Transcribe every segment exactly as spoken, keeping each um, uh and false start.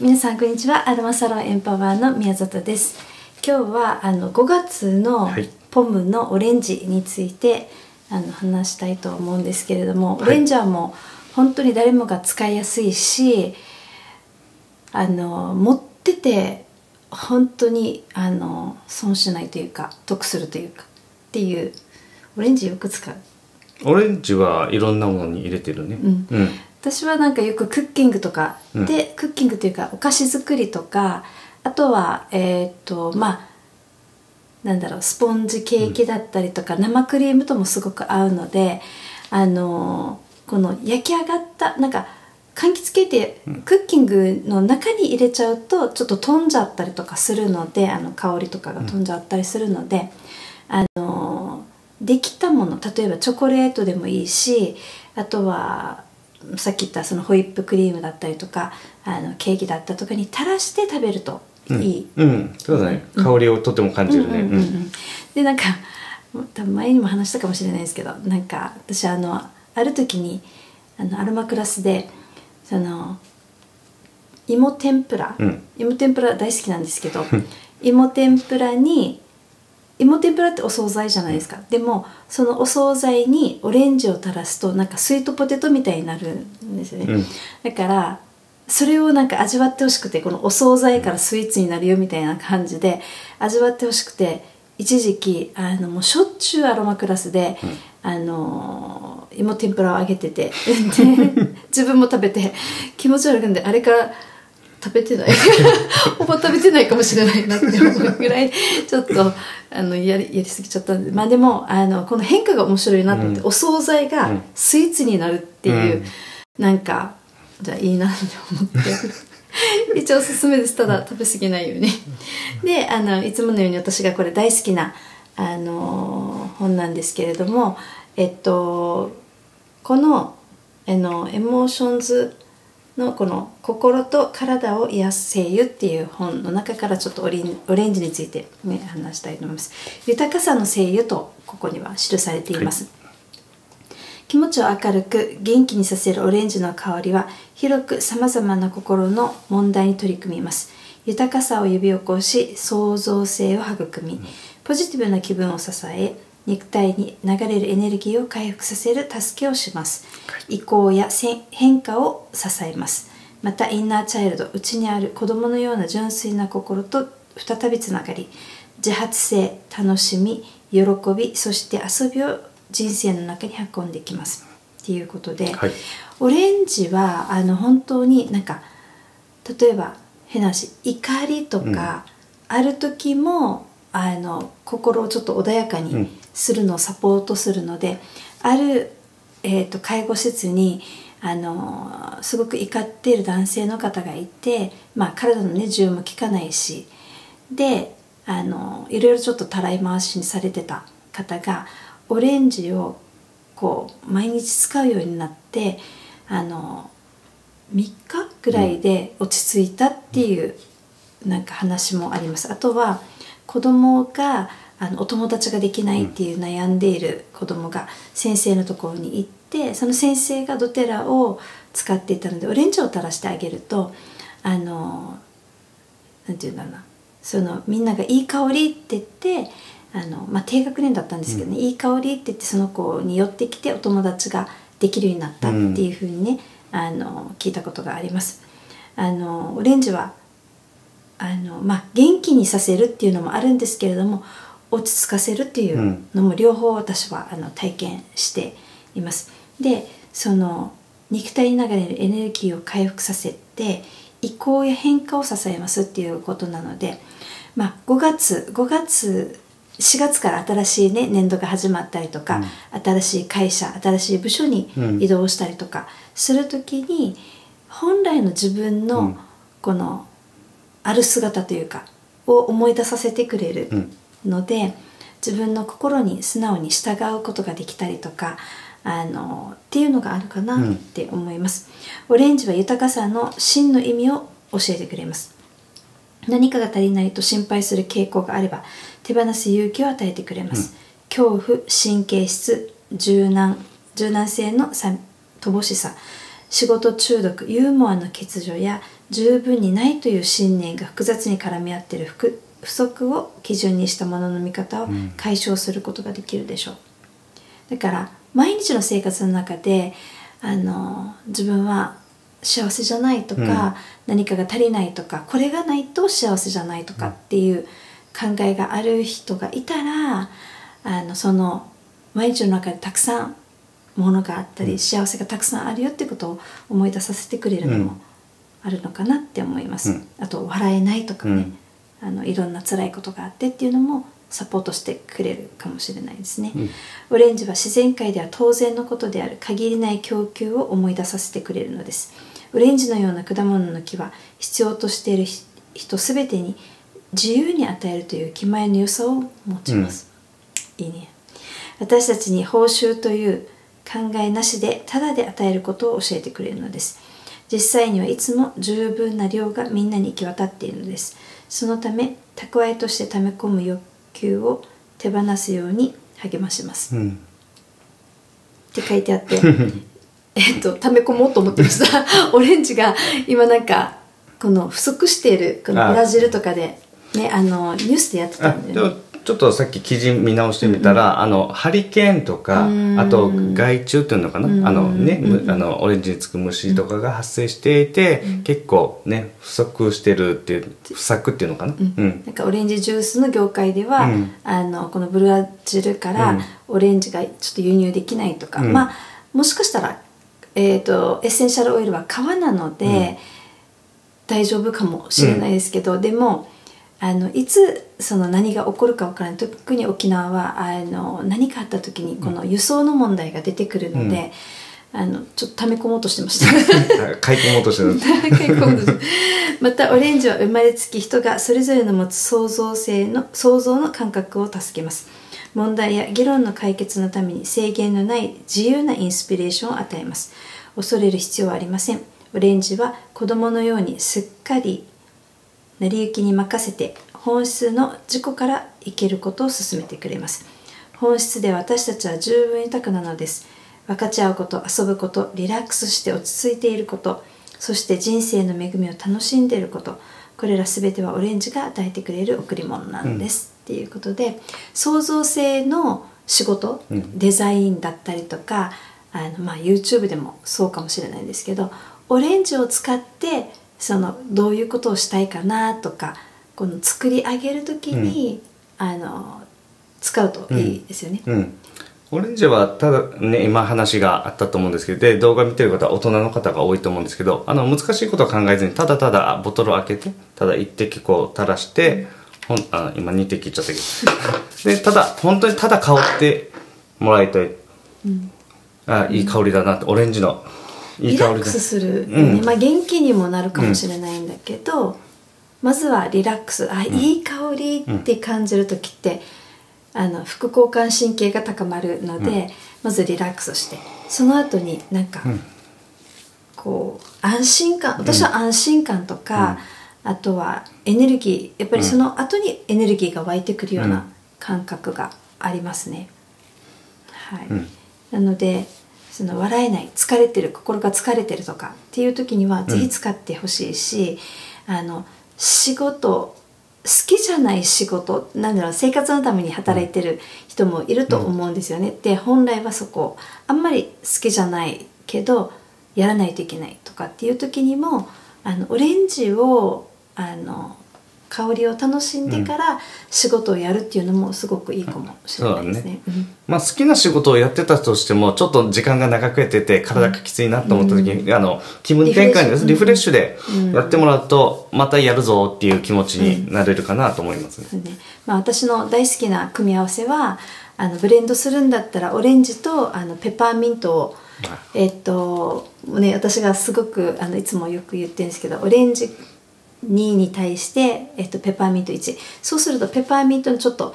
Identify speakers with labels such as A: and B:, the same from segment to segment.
A: 皆さんこんにちは。アロマサロンエンパワーの宮里です。今日はあのごがつのポムのオレンジについてあの話したいと思うんですけれども、はい、オレンジはもう本当に誰もが使いやすいし、あの持ってて本当にあの損しないというか得するというかっていう。オレンジよく使う。
B: オレンジはいろんなものに入れてるね。
A: うんうん、私はなんかよくクッキングとかで、うん、クッキングというかお菓子作りとか、あとはえっとまあなんだろうスポンジケーキだったりとか、うん、生クリームともすごく合うので、あのこの焼き上がったなんか柑橘系ってクッキングの中に入れちゃうとちょっと飛んじゃったりとかするので、あの香りとかが飛んじゃったりするので、うん、あのできたもの、例えばチョコレートでもいいし、あとはさっき言ったそのホイップクリームだったりとか、あのケーキだったりとかに垂らして食べるといい。
B: うん、うん、そうだね、うん、香りをとても感じるね。
A: でなんか多分前にも話したかもしれないですけど、なんか私あのある時にあのアロマクラスでその芋天ぷら、うん、芋天ぷら大好きなんですけど芋天ぷらに芋天ぷらってお惣菜じゃないですか。でもそのお惣菜にオレンジを垂らすとなんかスイートポテトみたいになるんですよね、うん、だからそれをなんか味わってほしくて、このお惣菜からスイーツになるよみたいな感じで味わってほしくて、一時期あのもうしょっちゅうアロマクラスで、うん、あの芋天ぷらをあげててで自分も食べて気持ち悪くんで、あれから食べてないほぼ食べてないかもしれないなって思うぐらいちょっとあのやり、やりすぎちゃったんで、まあでもあのこの変化が面白いなと思って、うん、お惣菜がスイーツになるっていう、うん、なんかじゃあいいなって思って一応おすすめです。ただ食べ過ぎないようにであのいつものように私がこれ大好きなあの本なんですけれども、えっとこのあのエモーションズのこの心と体を癒す精油っていう本の中からちょっとオレン、オレンジについて、ね、話したいと思います。豊かさの精油とここには記されています、はい、気持ちを明るく元気にさせるオレンジの香りは広くさまざまな心の問題に取り組みます。豊かさを呼び起こし、創造性を育み、ポジティブな気分を支え、肉体に流れるエネルギーを回復させる助けをします。移行や変化を支えます。またインナーチャイルド、内にある子供のような純粋な心と再びつながり、自発性、楽しみ、喜び、そして遊びを人生の中に運んできますっていうことで、はい、オレンジはあの本当になんか例えば変な話、怒りとかある時も、うん、あの心をちょっと穏やかにするのをサポートするので、うん、ある、えーと、介護施設にあのすごく怒っている男性の方がいて、まあ、体のね需要も効かないしで、あのいろいろちょっとたらい回しにされてた方がオレンジをこう毎日使うようになって、あのみっかぐらいで落ち着いたっていうなんか話もあります。あとは子供があのお友達ができないっていう悩んでいる子供が先生のところに行って、その先生がドテラを使っていたのでオレンジを垂らしてあげると、あのなんていうんだろうな、そのみんながいい香りって言って、あの、まあ、低学年だったんですけどね、うん、いい香りって言ってその子に寄ってきてお友達ができるようになったっていうふうにね、うん、あの聞いたことがあります。あのオレンジはあの、まあ、元気にさせるっていうのもあるんですけれども、落ち着かせるっていうのも両方私はあの体験しています。でその肉体に流れるエネルギーを回復させて移行や変化を支えますっていうことなので、まあ、ごがつごがつしがつから新しい、ね、年度が始まったりとか、うん、新しい会社新しい部署に移動したりとかするときに、うん、本来の自分のこのある姿というかを思い出させてくれるので、うん、自分の心に素直に従うことができたりとか、あのっていうのがあるかなって思います、うん、オレンジは豊かさの真の意味を教えてくれます。何かが足りないと心配する傾向があれば手放す勇気を与えてくれます、うん、恐怖、神経質、柔軟柔軟性の乏しさ、 仕事中毒、ユーモアの欠如や十分にないという信念が複雑に絡み合っている不足を基準にしたものの見方を解消することができるでしょう。だから毎日の生活の中であの自分は幸せじゃないとか、うん、何かが足りないとか、これがないと幸せじゃないとかっていう考えがある人がいたら、あのその毎日の中でたくさんものがあったり、うん、幸せがたくさんあるよってことを思い出させてくれるのもあるのかなって思います、うん、あと笑えないとかね、うん、あのいろんな辛いことがあってっていうのもサポートしてくれるかもしれないですね、うん、オレンジは自然界では当然のことである限りない供給を思い出させてくれるのです。オレンジのような果物の木は必要としている人すべてに自由に与えるという気前の良さを持ちます、うん、いいね。私たちに報酬という考えなしでただで与えることを教えてくれるのです。実際にはいつも十分な量がみんなに行き渡っているのです。そのため蓄えとして溜め込む欲求を手放すように励まします、うん、って書いてあってえっと溜め込もうと思ってましたオレンジが今なんかこの不足しているこのブラジルとかでね、あのニュースでやってたんで、ね、
B: ちょっとさっき記事見直してみたら、うんうん、あのハリケーンとか、あと害虫っていうのかな、あのね、うん、あのオレンジにつく虫とかが発生していて、うん、結構ね不足してるっていう不作っていうのかな、うんうん、
A: なんかオレンジジュースの業界では、うん、あのこのブラジルからオレンジがちょっと輸入できないとか、うん、まあもしかしたら、えーと、エッセンシャルオイルは川なので、うん、大丈夫かもしれないですけど、うん、でもあのいつその何が起こるか分からない。特に沖縄はあの何かあった時にこの輸送の問題が出てくるので、うん、あのちょっと溜め込もうとしてました
B: 買い込もうとしてる
A: 買い込もうとしてまたオレンジは生まれつき人がそれぞれの持つ創造性の創造の感覚を助けます。問題や議論の解決のために制限のない自由なインスピレーションを与えます。恐れる必要はありません。オレンジは子供のようにすっかり成り行きに任せて本質の自己から生きることを勧めてくれます。本質で私たちは十分豊かなのです。分かち合うこと、遊ぶこと、リラックスして落ち着いていること、そして人生の恵みを楽しんでいること、これらすべてはオレンジが与えてくれる贈り物なんです、うん、っていうことで、創造性の仕事、うん、デザインだったりとか、あの、まあ、YouTube でもそうかもしれないんですけど、オレンジを使ってそのどういうことをしたいかなとか、この作り上げるときに、うん、あの使うといいですよね、
B: うんうん、オレンジはただね、今話があったと思うんですけど、で動画見てる方は大人の方が多いと思うんですけど、あの難しいことを考えずにただただボトルを開けてただ一滴こう垂らして、ほんあ今二滴いっちゃったけどでただ本当にただ香ってもらいたい、うん、あいい香りだなって、オレンジのいい香りだ、
A: リラックスする、ね、うん、まあ、元気にもなるかもしれないんだけど、うん、まずはリラックス、あ、うん、いい香りって感じる時って、うん、あの副交感神経が高まるので、うん、まずリラックスして、その後になんか、うん、こう安心感、私は安心感とか、うん、あとはエネルギー、やっぱりその後にエネルギーが湧いてくるような感覚がありますね、うん、はい、うん、なのでその笑えない、疲れてる、心が疲れてるとかっていう時にはぜひ使ってほしいし、うん、あの仕事、好きじゃない仕事、なんだろう、生活のために働いてる人もいると思うんですよね、うん、で本来はそこあんまり好きじゃないけどやらないといけないとかっていう時にも、あのオレンジをあの香りを楽しんでから仕事をやるっていうのもすごくいいかもしれないですね。そうだね、
B: まあ、好きな仕事をやってたとしてもちょっと時間が長くやってて体がきついなと思った時に、うん、あの気分転換です、リフレッシュでやってもらうとまたやるぞっていう気持ちになれるかなと思いますね、
A: うんね、まあ、私の大好きな組み合わせはあのブレンドするんだったらオレンジとあのペパーミントを、えっとね、私がすごくあのいつもよく言ってるんですけど、オレンジにに対して、えっと、ペパーミントいち、そうするとペパーミントのちょっと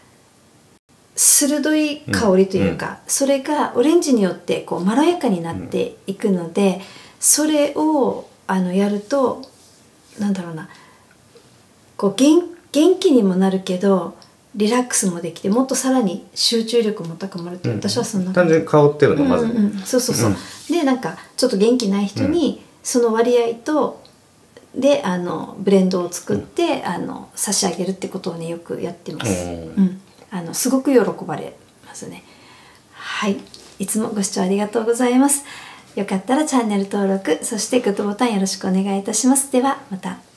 A: 鋭い香りというか、うんうん、それがオレンジによってこうまろやかになっていくので、うん、それをあのやるとなんだろうな、こう 元, 元気にもなるけどリラックスもできてもっとさらに集中力も高まるって、うん、私はそんな
B: 単純に香ってるのまず、
A: うんうんうん、そうそうそう、うん、でなんかちょっと元気ない人にその割合とであのブレンドを作って、うん、あの差し上げるってことをねよくやってます、うん、あのすごく喜ばれますね。はい、いつもご視聴ありがとうございます。よかったらチャンネル登録そしてグッドボタンよろしくお願いいたします。ではまた。